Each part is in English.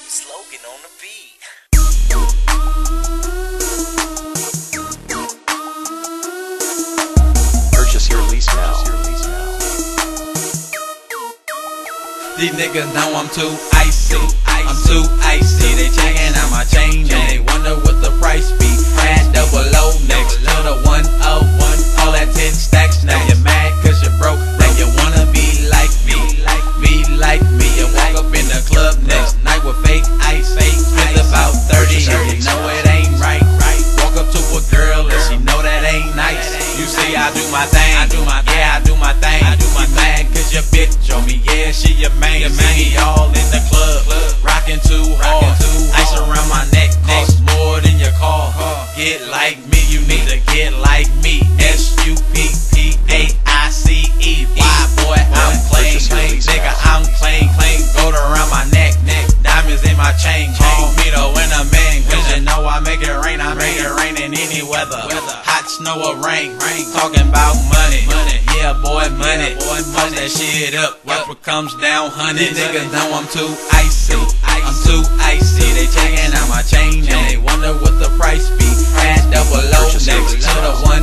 Slogan on the beat. Purchase your lease now. These niggas know I'm too icy. I'm too icy. They checking out my chain and they wonder what the price be. Add double O next to the 101. All that 10 stacks. Now you're mad cause you're broke. Now you wanna be like me. Be like me. You walk up in the club next night with fake ice. Spend about 30 and you know it ain't right. Walk up to a girl and she know that ain't nice. You see I do my thing. Yeah, I do my thing. You mad cause your bitch on me. Yeah, she your main. See me all in the club, rockin' too hard. Ice around my neck, cost more than your car. Get like me, you need to get like me. SUPPAICE. Why, boy, I'm plain. Nigga, I'm plain. Gold around my neck, diamonds in my chain. Call me the winner man, cause you know I make it rain. I make it rain in any weather. Hot snow or rain. Talking about money. Yeah, boy, money. Post that shit up. Watch what comes down, honey. These niggas know I'm too icy. I'm too icy. They checking out my chain and they wonder what the price be. Add double O next to the 101.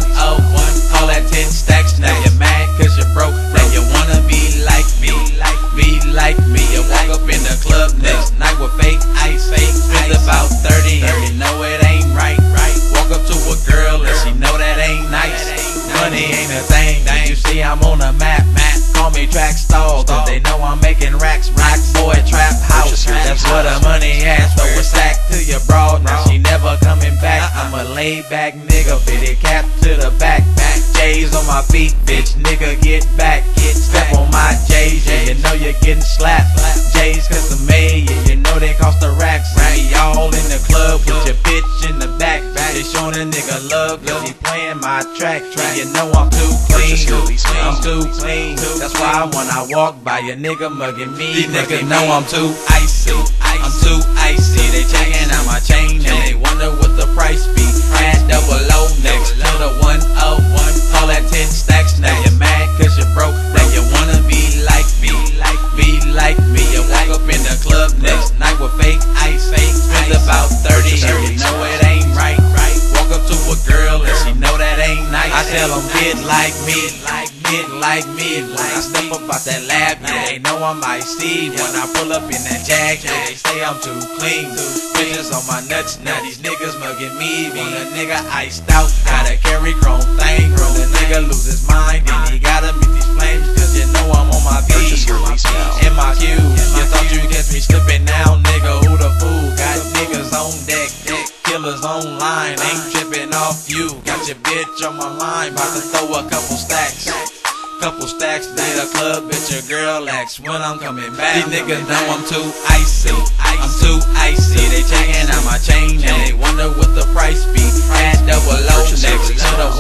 All that 10 stacks. Now you're mad cause you're broke. Now you wanna be like me. Be like me. You walk up in the club next night with fake ice. Spend about 30 and you know it ain't right. Walk up to a girl and she know that ain't nice. Money ain't a thing. You see I'm on the map. Call me track star cause they know I'm making racks. Rock boy trap house. That's where the money at. Throw a sack to your broad. Now she never coming back. I'm a laid back nigga. Fitted cap to the back. J's on my feet, bitch. Nigga get back. Step on my J's. Yeah, you know you're getting slapped. J's custom made. Yeah, you know they cost the racks. See y'all in the club with your bitch in the back. They showing a nigga love cause he playing my track. You know I'm too clean. I'm too clean. That's why when I walk by a nigga mugging me. These niggas know I'm too icy. I'm too icy. They checking out my chain and they wonder what the price be. Add double O next to the 101. All that 10 stacks. Now you're mad cause you're broke. Now you wanna be like me. Be like me. You walk up in the club next night with fake ice. Spend about 30 and you know it ain't right. Walk up to a girl and she know that ain't nice. I tell them get like me. Get like me. When I step up out that lab, yeah, they know I'm icy. When I pull up in that Jag, yeah, they say I'm too clean. Bitches on my nuts, now these niggas mugging me. When a nigga iced out, gotta carry chrome thing. When a nigga lose his mind, then he gotta meet these flames. Cause you know I'm on my beat. In my queue, you thought you catch me slipping now, nigga, who the fool? Got niggas on deck, killers online, ain't tripping off you. Got your bitch on my line, about to throw a couple stacks. Lead a club, bitch, your girl acts when I'm coming back. These niggas know I'm too icy. I'm too icy. They checking out my chain and they wonder what the price be. Add double O next to the